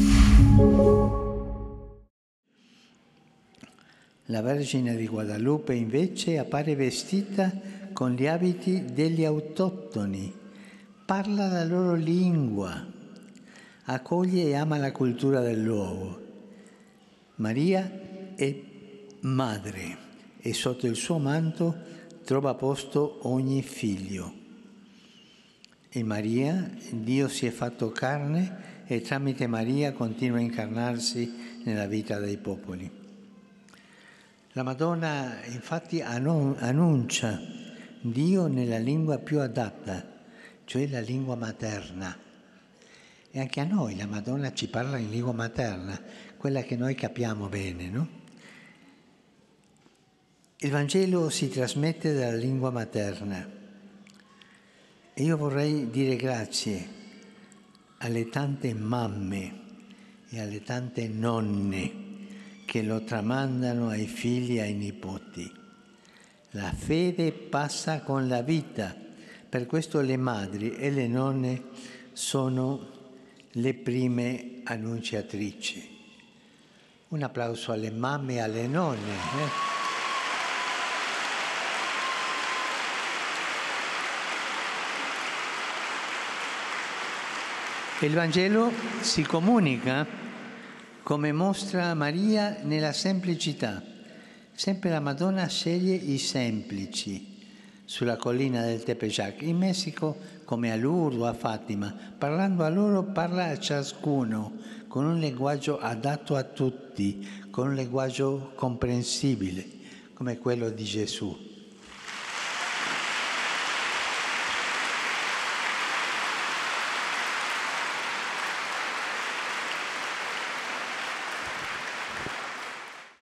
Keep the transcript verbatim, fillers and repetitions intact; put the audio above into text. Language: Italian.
La Vergine di Guadalupe invece appare vestita con gli abiti degli autoctoni, parla la loro lingua, accoglie e ama la cultura del luogo. Maria è madre e sotto il suo manto trova posto ogni figlio. In Maria Dio si è fatto carne e tramite Maria continua a incarnarsi nella vita dei popoli. La Madonna infatti annuncia Dio nella lingua più adatta, cioè la lingua materna. E anche a noi la Madonna ci parla in lingua materna, quella che noi capiamo bene, no? Il Vangelo si trasmette dalla lingua materna e io vorrei dire grazie alle tante mamme e alle tante nonne che lo tramandano ai figli e ai nipoti. La fede passa con la vita, per questo le madri e le nonne sono le prime annunciatrici. Un applauso alle mamme e alle nonne. Eh? Il Vangelo si comunica come mostra Maria nella semplicità. Sempre la Madonna sceglie i semplici sulla collina del Tepeyac, in Messico come a Lourdes o a Fatima. Parlando a loro parla a ciascuno con un linguaggio adatto a tutti, con un linguaggio comprensibile come quello di Gesù.